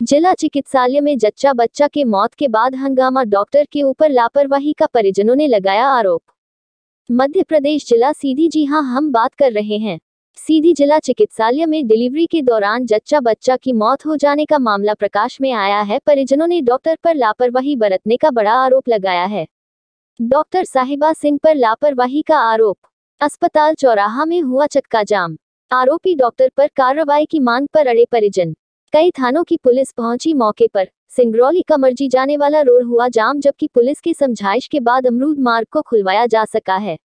जिला चिकित्सालय में जच्चा बच्चा के मौत के बाद हंगामा, डॉक्टर के ऊपर लापरवाही का परिजनों ने लगाया आरोप। मध्य प्रदेश जिला सीधी। जी हां, हम बात कर रहे हैं सीधी जिला चिकित्सालय में डिलीवरी के दौरान जच्चा बच्चा की मौत हो जाने का मामला प्रकाश में आया है। परिजनों ने डॉक्टर पर लापरवाही बरतने का बड़ा आरोप लगाया है। डॉक्टर साहिबा सिंह पर लापरवाही का आरोप। अस्पताल चौराहा में हुआ चक्का जाम। आरोपी डॉक्टर पर कार्रवाई की मांग पर अड़े परिजन। कई थानों की पुलिस पहुंची मौके पर। सिंगरौली कमरजी जाने वाला रोड हुआ जाम, जबकि पुलिस की समझाइश के बाद अमरूद मार्ग को खुलवाया जा सका है।